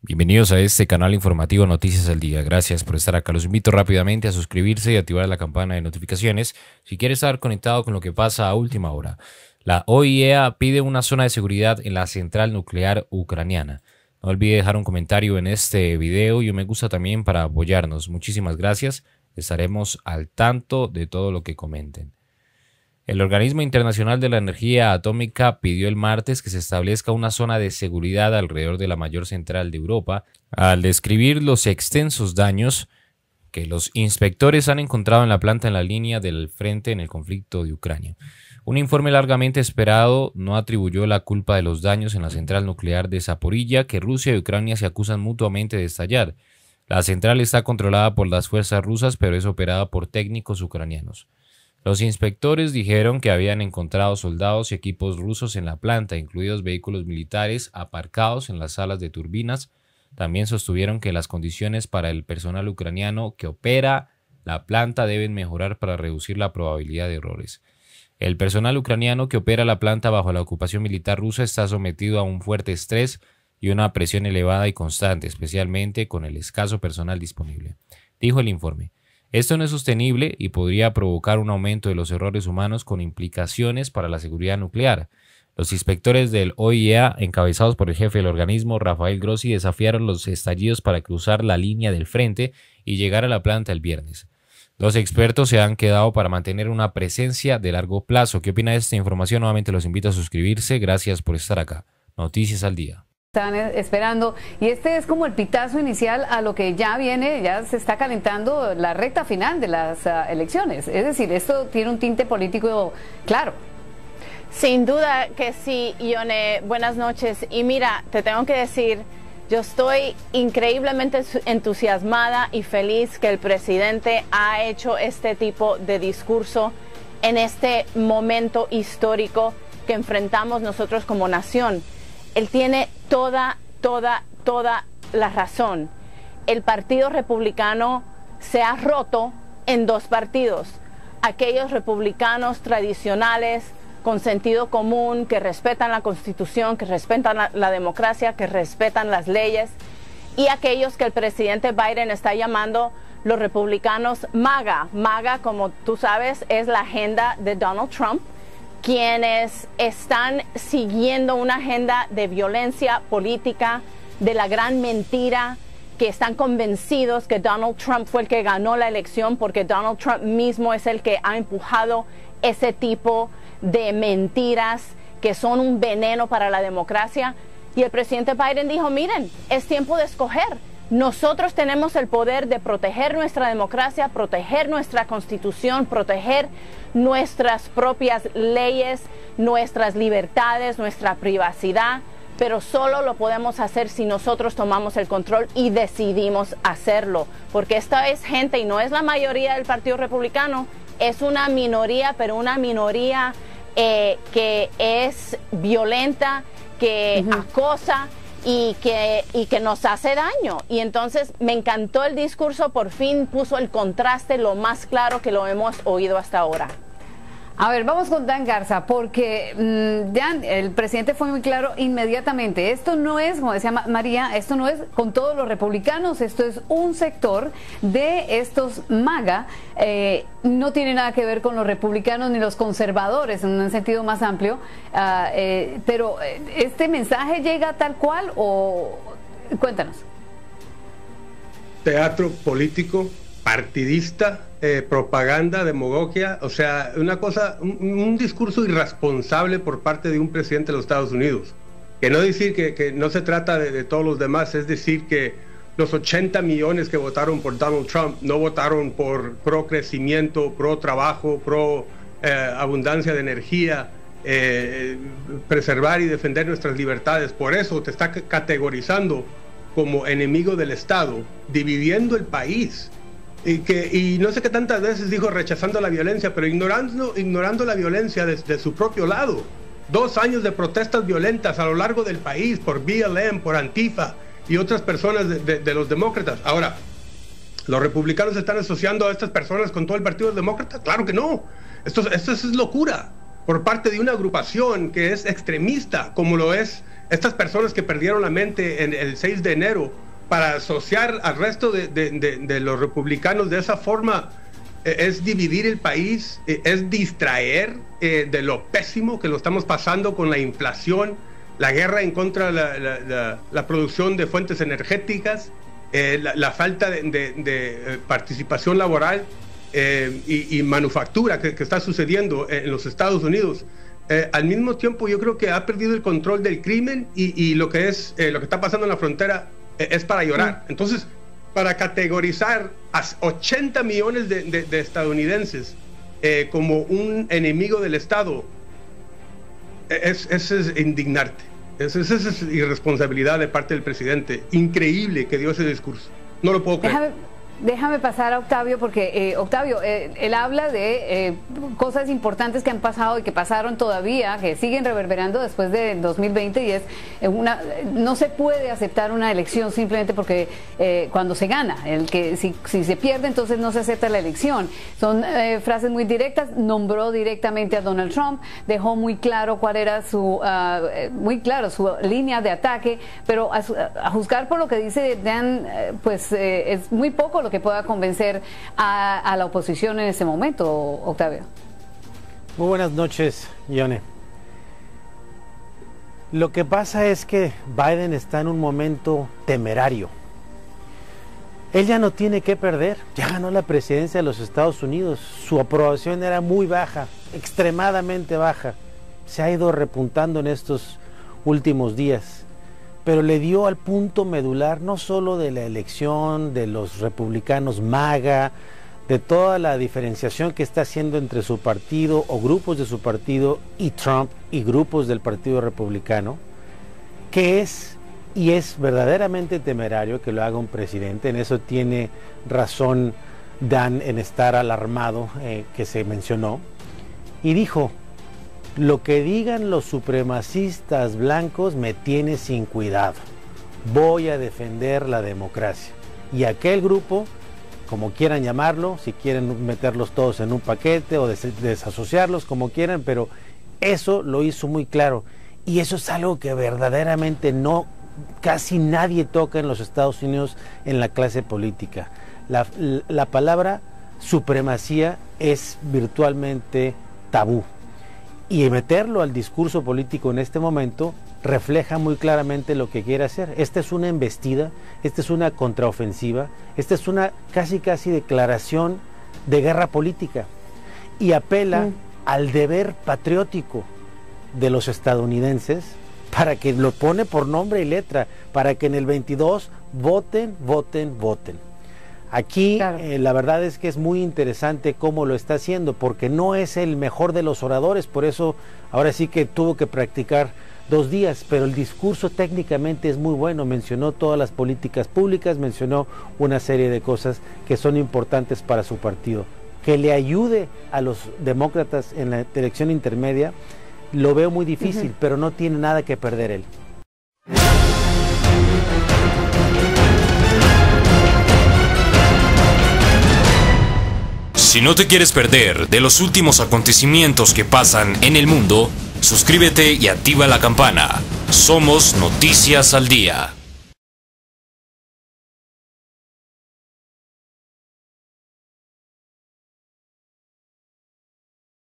Bienvenidos a este canal informativo Noticias al Día. Gracias por estar acá. Los invito rápidamente a suscribirse y activar la campana de notificaciones si quieres estar conectado con lo que pasa a última hora. La OIEA pide una zona de seguridad en la central nuclear ucraniana. No olvide dejar un comentario en este video y un me gusta también para apoyarnos. Muchísimas gracias. Estaremos al tanto de todo lo que comenten. El Organismo Internacional de la Energía Atómica pidió el martes que se establezca una zona de seguridad alrededor de la mayor central de Europa, al describir los extensos daños que los inspectores han encontrado en la planta en la línea del frente en el conflicto de Ucrania. Un informe largamente esperado no atribuyó la culpa de los daños en la central nuclear de Zaporilla, que Rusia y Ucrania se acusan mutuamente de estallar. La central está controlada por las fuerzas rusas, pero es operada por técnicos ucranianos. Los inspectores dijeron que habían encontrado soldados y equipos rusos en la planta, incluidos vehículos militares aparcados en las salas de turbinas. También sostuvieron que las condiciones para el personal ucraniano que opera la planta deben mejorar para reducir la probabilidad de errores. El personal ucraniano que opera la planta bajo la ocupación militar rusa está sometido a un fuerte estrés y una presión elevada y constante, especialmente con el escaso personal disponible, dijo el informe. Esto no es sostenible y podría provocar un aumento de los errores humanos con implicaciones para la seguridad nuclear. Los inspectores del OIEA, encabezados por el jefe del organismo, Rafael Grossi, desafiaron los estallidos para cruzar la línea del frente y llegar a la planta el viernes. Los expertos se han quedado para mantener una presencia de largo plazo. ¿Qué opina de esta información? Nuevamente los invito a suscribirse. Gracias por estar acá. Noticias al Día. Están esperando, y este es como el pitazo inicial a lo que ya viene, ya se está calentando la recta final de las elecciones. Es decir, esto tiene un tinte político claro. Sin duda que sí, Ione. Buenas noches. Y mira, te tengo que decir, yo estoy increíblemente entusiasmada y feliz que el presidente ha hecho este tipo de discurso en este momento histórico que enfrentamos nosotros como nación. Él tiene toda la razón. El Partido Republicano se ha roto en dos partidos. Aquellos republicanos tradicionales, con sentido común, que respetan la Constitución, que respetan la democracia, que respetan las leyes, y aquellos que el presidente Biden está llamando los republicanos MAGA. MAGA, como tú sabes, es la agenda de Donald Trump, quienes están siguiendo una agenda de violencia política, de la gran mentira, que están convencidos que Donald Trump fue el que ganó la elección, porque Donald Trump mismo es el que ha empujado ese tipo de mentiras que son un veneno para la democracia. Y el presidente Biden dijo, miren, es tiempo de escoger. Nosotros tenemos el poder de proteger nuestra democracia, proteger nuestra constitución, proteger nuestras propias leyes, nuestras libertades, nuestra privacidad, pero solo lo podemos hacer si nosotros tomamos el control y decidimos hacerlo, porque esta es gente, y no es la mayoría del Partido Republicano, es una minoría, pero una minoría que es violenta, que acosa y que nos hace daño. Y entonces me encantó el discurso, por fin puso el contraste lo más claro que lo hemos oído hasta ahora. A ver, vamos con Dan Garza, porque Dan, el presidente fue muy claro inmediatamente. Esto no es, como decía María, esto no es con todos los republicanos, esto es un sector de estos MAGA, no tiene nada que ver con los republicanos ni los conservadores en un sentido más amplio, pero ¿este mensaje llega tal cual o cuéntanos? Teatro político, partidista, propaganda, demagogia, o sea, una cosa, un discurso irresponsable por parte de un presidente de los Estados Unidos. Que no decir que no se trata de todos los demás, es decir que los 80 millones que votaron por Donald Trump no votaron por pro crecimiento, pro trabajo, pro abundancia de energía, preservar y defender nuestras libertades. Por eso te está categorizando como enemigo del Estado, dividiendo el país. Y no sé qué tantas veces dijo rechazando la violencia, pero ignorando la violencia de su propio lado. 2 años de protestas violentas a lo largo del país por BLM, por Antifa y otras personas de los demócratas. Ahora, ¿los republicanos están asociando a estas personas con todo el Partido Demócrata? Claro que no. Esto es locura por parte de una agrupación que es extremista, como lo es estas personas que perdieron la mente en el 6 de enero para asociar al resto de los republicanos de esa forma, es dividir el país, es distraer de lo pésimo que lo estamos pasando con la inflación, la guerra en contra de la producción de fuentes energéticas, la falta de participación laboral y manufactura que está sucediendo en los Estados Unidos. Al mismo tiempo, yo creo que ha perdido el control del crimen y lo que está pasando en la frontera es para llorar. Entonces, para categorizar a 80 millones de estadounidenses como un enemigo del Estado, es indignarte. Esa es irresponsabilidad de parte del presidente. Increíble que dio ese discurso. No lo puedo creer. Déjame pasar a Octavio, porque Octavio, él habla de cosas importantes que han pasado y que pasaron todavía, que siguen reverberando después de 2020, y es no se puede aceptar una elección simplemente porque cuando se gana, si se pierde, entonces no se acepta la elección. Son frases muy directas. Nombró directamente a Donald Trump, dejó muy claro cuál era su línea de ataque, pero a juzgar por lo que dice Dan, es muy poco lo que pueda convencer a la oposición en ese momento, Octavio. Muy buenas noches, Yone. Lo que pasa es que Biden está en un momento temerario. Él ya no tiene que perder, ya ganó la presidencia de los Estados Unidos, su aprobación era muy baja, extremadamente baja, se ha ido repuntando en estos últimos días. Pero le dio al punto medular no solo de la elección, de los republicanos MAGA, de toda la diferenciación que está haciendo entre su partido o grupos de su partido y Trump y grupos del Partido Republicano, que es verdaderamente temerario que lo haga un presidente. En eso tiene razón Dan en estar alarmado, que se mencionó, y dijo: lo que digan los supremacistas blancos me tiene sin cuidado. Voy a defender la democracia. Y aquel grupo, como quieran llamarlo, si quieren meterlos todos en un paquete o desasociarlos, como quieran, pero eso lo hizo muy claro. Y eso es algo que verdaderamente casi nadie toca en los Estados Unidos en la clase política. La palabra supremacía es virtualmente tabú. Y meterlo al discurso político en este momento refleja muy claramente lo que quiere hacer. Esta es una embestida, esta es una contraofensiva, esta es una casi declaración de guerra política. Y apela al deber patriótico de los estadounidenses, para que lo pone por nombre y letra, para que en el 22 voten. Aquí claro. La verdad es que es muy interesante cómo lo está haciendo, porque no es el mejor de los oradores, por eso ahora sí que tuvo que practicar 2 días, pero el discurso técnicamente es muy bueno. Mencionó todas las políticas públicas, mencionó una serie de cosas que son importantes para su partido. Que le ayude a los demócratas en la elección intermedia, lo veo muy difícil, pero no tiene nada que perder él. Si no te quieres perder de los últimos acontecimientos que pasan en el mundo, suscríbete y activa la campana. Somos Noticias al Día.